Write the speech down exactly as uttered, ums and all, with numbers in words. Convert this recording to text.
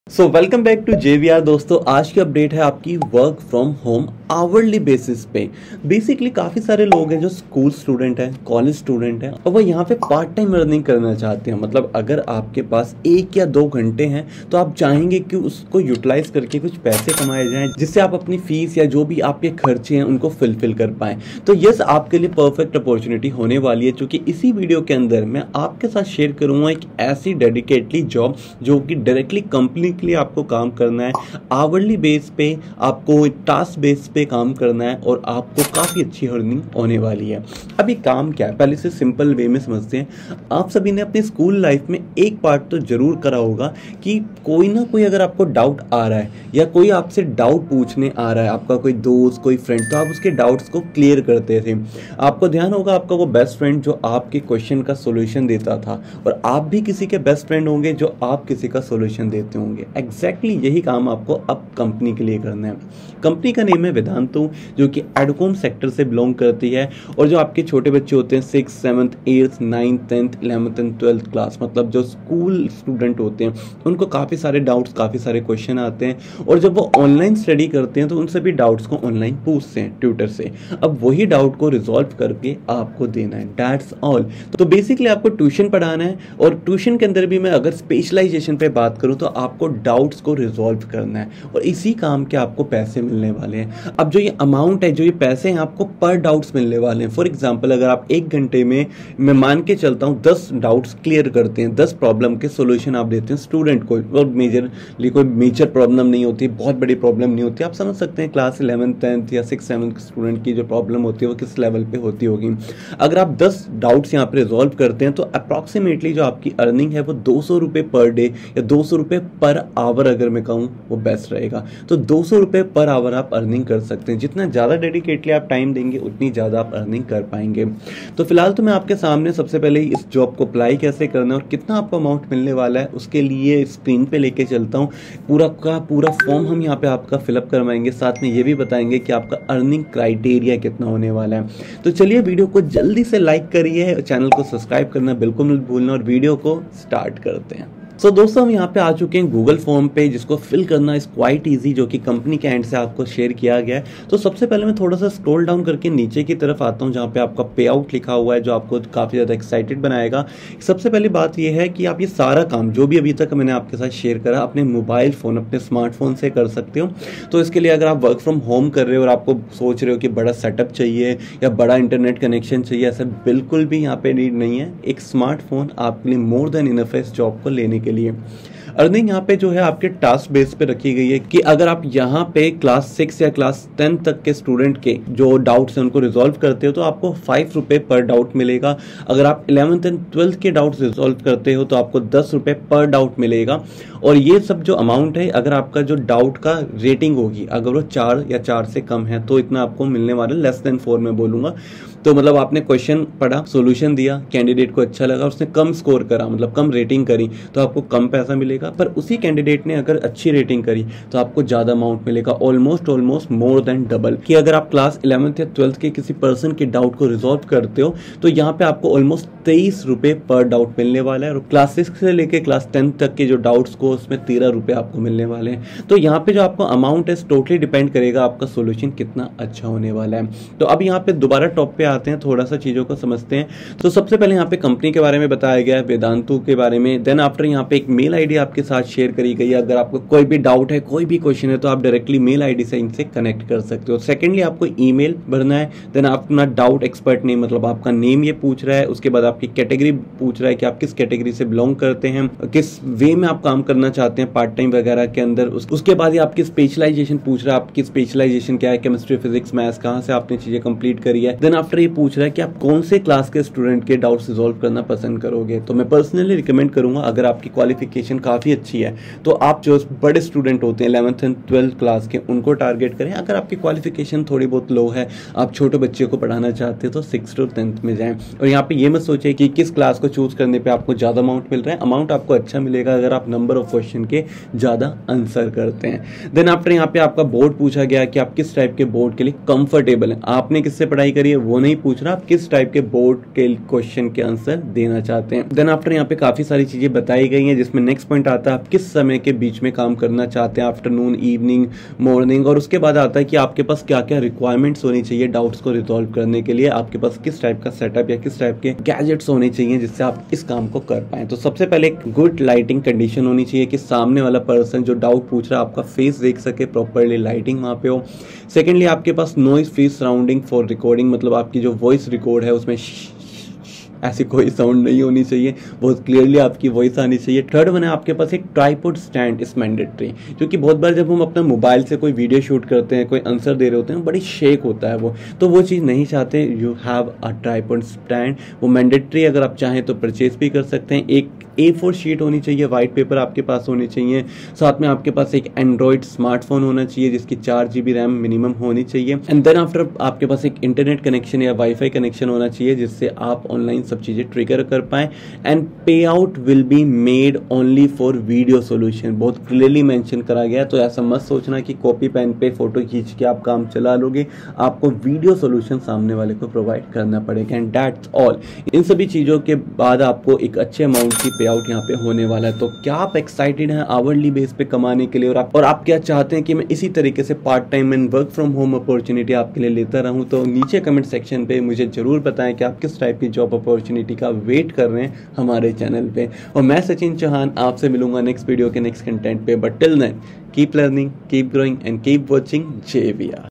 So welcome back to JVR दोस्तों। आज की अपडेट है आपकी work from home hourly basis पे। बेसिकली काफ़ी सारे लोग हैं जो स्कूल स्टूडेंट हैं, कॉलेज स्टूडेंट हैं और वो यहाँ पे पार्ट टाइम अर्निंग करना चाहते हैं। मतलब अगर आपके पास एक या दो घंटे हैं तो आप चाहेंगे कि उसको यूटिलाइज करके कुछ पैसे कमाए जाएं, जिससे आप अपनी फीस या जो भी आपके खर्चे हैं उनको फुलफिल कर पाएं। तो यस, आपके लिए परफेक्ट अपॉर्चुनिटी होने वाली है, क्योंकि इसी वीडियो के अंदर मैं आपके साथ शेयर करूँगा एक ऐसी डेडिकेटली जॉब जो कि डायरेक्टली कंपनी के लिए आपको काम करना है, आवरली बेस पे आपको टास्क बेस पे काम करना है और आपको काफ़ी अच्छी अर्निंग होने वाली है। अब ये काम क्या है, पहले से सिंपल वे में समझते हैं। आप सभी ने अपनी स्कूल लाइफ में एक पार्ट तो जरूर करा होगा कि कोई ना कोई अगर आपको डाउट आ रहा है या कोई आपसे डाउट पूछने आ रहा है, आपका कोई दोस्त कोई फ्रेंड, तो आप उसके डाउट्स को क्लियर करते थे। आपको ध्यान होगा आपका वो बेस्ट फ्रेंड जो आपके क्वेश्चन का सोल्यूशन देता था, और आप भी किसी के बेस्ट फ्रेंड होंगे जो आप किसी का सोल्यूशन देते होंगे। एग्जैक्टली exactly यही काम आपको अब कंपनी के लिए करना है। कंपनी का नेम है वेदांतु, जो कि एडुकॉम सेक्टर से बिलोंग करती है। और जो आपके छोटे बच्चे होते हैं six seventh eighth ninth tenth eleventh and twelfth class, मतलब जो स्कूल स्टूडेंट होते हैं, उनको काफ़ी सारे डाउट्स काफ़ी सारे क्वेश्चन आते हैं, और जब वो ऑनलाइन स्टडी करते हैं तो उन सभी डाउट्स को ऑनलाइन पूछते हैं ट्यूटर से। अब वही डाउट को रिजॉल्व करके आपको देना है, दैट्स ऑल। तो बेसिकली आपको ट्यूशन पढ़ाना है, और ट्यूशन के अंदर भी मैं अगर स्पेशलाइजेशन पे बात करूँ तो आपको डाउट्स को रिजॉल्व करना है, और इसी काम के आपको पैसे मिलने वाले हैं। अब जो ये अमाउंट है, जो ये पैसे हैं, आपको पर डाउट्स मिलने वाले हैं। फॉर एग्जांपल, अगर आप एक घंटे में, मैं मान के चलता हूँ, दस डाउट्स क्लियर करते हैं, दस प्रॉब्लम के सोल्यूशन आप देते हैं स्टूडेंट को, और मेजरली कोई मेजर प्रॉब्लम नहीं होती, बहुत बड़ी प्रॉब्लम नहीं होती। आप समझ सकते हैं क्लास इलेवंथ टेंथ या सिक्स सेवन्थ स्टूडेंट की जो प्रॉब्लम होती है वो किस लेवल पे होती होगी। अगर आप दस डाउट्स यहाँ पे रिजॉल्व करते हैं तो अप्रॉक्सीमेटली जो आपकी अर्निंग है वो दो सौ रुपये पर डे या दो सौ रुपये पर आवर, अगर मैं कहूँ वो बेस्ट रहेगा। तो दो सौ रुपये पर आवर आप अर्निंग कर सकते हैं। जितना ज़्यादा डेडिकेटली आप टाइम देंगे उतनी ज़्यादा आप अर्निंग कर पाएंगे। तो फिलहाल तो मैं आपके सामने सबसे पहले इस जॉब को अप्लाई कैसे करना है और कितना आपको अमाउंट मिलने वाला है उसके लिए स्क्रीन पे लेके चलता हूँ। पूरा का पूरा फॉर्म हम यहाँ पे आपका फिलअप करवाएंगे, साथ में ये भी बताएंगे कि आपका अर्निंग क्राइटेरिया कितना होने वाला है। तो चलिए वीडियो को जल्दी से लाइक करिए, चैनल को सब्सक्राइब करना बिल्कुल मत भूलना, और वीडियो को स्टार्ट करते हैं। सो so, दोस्तों, हम यहाँ पे आ चुके हैं गूगल फॉर्म पे, जिसको फिल करना इज क्वाइट इजी, जो कि कंपनी के एंड से आपको शेयर किया गया है। तो सबसे पहले मैं थोड़ा सा स्क्रॉल डाउन करके नीचे की तरफ आता हूँ, जहाँ पे आपका पे आउट लिखा हुआ है, जो आपको काफ़ी ज़्यादा एक्साइटेड बनाएगा। सबसे पहली बात यह है कि आप ये सारा काम जो भी अभी तक मैंने आपके साथ शेयर करा अपने मोबाइल फ़ोन, अपने स्मार्टफोन से कर सकते हो। तो इसके लिए अगर आप वर्क फ्रॉम होम कर रहे हो और आपको सोच रहे हो कि बड़ा सेटअप चाहिए या बड़ा इंटरनेट कनेक्शन चाहिए, ऐसा बिल्कुल भी यहाँ पे नीड नहीं है। एक स्मार्टफोन आपके लिए मोर देन इनफ है इस जॉब को लेने के लिए। अर्निंग यहाँ पे जो है आपके टास्क बेस पे रखी गई है कि अगर आप यहाँ पे क्लास सिक्स या क्लास टेन तक के स्टूडेंट के जो डाउट्स हैं उनको रिजॉल्व करते हो तो आपको फाइव रुपये पर डाउट मिलेगा। अगर आप इलेवंथ एंड ट्वेल्थ के डाउट्स रिजॉल्व करते हो तो आपको दस रुपये पर डाउट मिलेगा। और ये सब जो अमाउंट है, अगर आपका जो डाउट का रेटिंग होगी, अगर वो चार या चार से कम है तो इतना आपको मिलने वाला, लेस देन फोर में बोलूँगा। तो मतलब आपने क्वेश्चन पढ़ा, सॉल्यूशन दिया, कैंडिडेट को अच्छा लगा, उसने कम स्कोर करा, मतलब कम रेटिंग करी, तो आपको कम पैसा मिलेगा। पर उसी कैंडिडेट ने अगर अच्छी रेटिंग करी तो आपको ज़्यादा अमाउंट मिलेगा, almost almost more than double. कि अगर आप क्लास इलेवंथ या ट्वेल्थ के किसी पर्सन के डाउट को रिजॉल्व करते हो तो यहाँ पे आपको ऑलमोस्ट तेईस रुपये पर डाउट मिलने वाला है, और क्लास सिक्स से लेके क्लास टेंथ तक के जो डाउट्स को उसमें तेरह रुपये आपको मिलने वाले हैं। तो यहाँ पे जो आपको अमाउंट है टोटली डिपेंड करेगा आपका सोल्यूशन कितना अच्छा होने वाला है। तो अब यहाँ पे दोबारा टॉप पे आते हैं, थोड़ा सा चीज़ों को समझते हैं। तो सबसे पहले यहाँ पे कंपनी के बारे में बताया गया है, वेदांतु के बारे में। देन आफ्टर यहाँ पे एक मेल आईडी आपके साथ शेयर करी गई है। अगर आपको कोई भी डाउट है, कोई भी क्वेश्चन है, तो आप डायरेक्टली मेल आईडी से इनसे कनेक्ट कर सकते हो। सेकेंडली आपको ईमेल भरना है। देन आप अपना डाउट एक्सपर्ट नेम, मतलब आपका नेम ये पूछ रहा है, उसके बाद आपकी कैटेगरी पूछ रहा है कि आप किस कैटेगरी से बिलोंग करते हैं, किस वे में आप काम करना चाहते हैं पार्ट टाइम वगैरह के अंदर। उसके बाद ये आपकी स्पेशलाइजेशन पूछ रहा है, आपकी स्पेशलाइजेशन क्या है, केमिस्ट्री फिजिक्स मैथ्स, कहाँ से आपने चीजें कंप्लीट करी है। देन आफ्टर ये पूछ रहा है कि आप कौन से क्लास के स्टूडेंट के डाउट्स रिजॉल्व करना पसंद करोगे। तो मैं पर्सनली रिकमेंड करूंगा, अगर आपकी क्वालिफिकेशन काफी अच्छी है तो आप जो बड़े स्टूडेंट होते हैं इलेवंथ एंड ट्वेल्थ क्लास के, उनको टारगेट करें। अगर आपकी क्वालिफिकेशन थोड़ी बहुत लो है, आप छोटे बच्चे को पढ़ाना चाहते हैं, तो सिक्स टू टेंथ में जाएं। और यहाँ पे ये मत सोचिए कि किस क्लास को चूज करने पे आपको ज्यादा अमाउंट मिल रहा है। अमाउंट आपको अच्छा मिलेगा अगर आप नंबर ऑफ क्वेश्चन के ज्यादा आंसर करते हैं। देन आफ्टर यहाँ पे आपका बोर्ड पूछा गया कि आप किस टाइप के बोर्ड के लिए कंफर्टेबल हैं। आपने किससे पढ़ाई करी है वो नहीं नहीं पूछ रहा आप किस टाइप के बोर्ड के क्वेश्चन के आंसर देना चाहते हैं। देन आफ्टर यहाँ पे काफी सारी चीजें बताई गई हैं, जिसमें नेक्स्ट पॉइंट आता है आप किस समय के बीच में काम करना चाहते हैं, आफ्टरनून, इवनिंग, मॉर्निंग, और उसके बाद आता है कि आपके पास क्या क्या रिक्वायरमेंट्स होनी चाहिए डाउट्स को रिजॉल्व करने के लिए, आपके पास किस टाइप का सेटअप या किस टाइप के गैजेट्स होने चाहिए जिससे आप इस काम को कर पाए। तो सबसे पहले एक गुड लाइटिंग कंडीशन होनी चाहिए कि सामने वाला पर्सन जो डाउट पूछ रहा है आपका फेस देख सके, प्रॉपरली लाइटिंग वहाँ पे हो। सेकेंडली आपके पास noise free surrounding for recording, मतलब आपकी जो वॉइस रिकॉर्ड है उसमें ऐसी कोई साउंड नहीं होनी चाहिए, बहुत क्लियरली आपकी वॉइस आनी चाहिए। थर्ड वन है आपके पास एक ट्राइपॉड स्टैंड इज मैंडेटरी, क्योंकि बहुत बार जब हम अपना मोबाइल से कोई वीडियो शूट करते हैं, कोई आंसर दे रहे होते हैं, बड़ी शेक होता है वो, तो वो चीज़ नहीं चाहते। You have a tripod stand, वो मैंडेटरी, अगर आप चाहें तो परचेज भी कर सकते हैं। एक ए फोर शीट होनी चाहिए, वाइट पेपर आपके पास होनी चाहिए, साथ में आपके पास एक एंड्रॉइड स्मार्टफोन होना चाहिए जिसकी चार जी बी रैम मिनिमम होनी चाहिए। एंड देन आफ्टर आपके पास एक इंटरनेट कनेक्शन या वाईफाई कनेक्शन होना चाहिए जिससे आप ऑनलाइन सब चीज़ें ट्रिगर कर पाएँ। And pay out will be made only for video solution, बहुत क्लियरली मेंशन करा गया, तो ऐसा मत सोचना कि कॉपी पेन पे फोटो खींच के आप काम चला लोगे, आपको वीडियो सोल्यूशन सामने वाले को प्रोवाइड करना पड़ेगा। And that's all. इन सभी चीज़ों के बाद आपको एक अच्छे अमाउंट की पे आउट यहाँ पे होने वाला है। तो क्या आप एक्साइटेड हैं आवरली बेस पे कमाने के लिए, और आप और आप क्या चाहते हैं कि मैं इसी तरीके से part time and work from home opportunity आपके लिए लेता रहूं? तो नीचे कमेंट सेक्शन पे मुझे जरूर बताएं कि आप किस टाइप की जॉब अपॉर्चुनिटी का वेट कर रहे हैं हमारे चैनल पे। और मैं सचिन चौहान आपसे मिलूंगा नेक्स्ट वीडियो के नेक्स्ट कंटेंट पे, but till then keep learning, keep growing and keep watching J V are.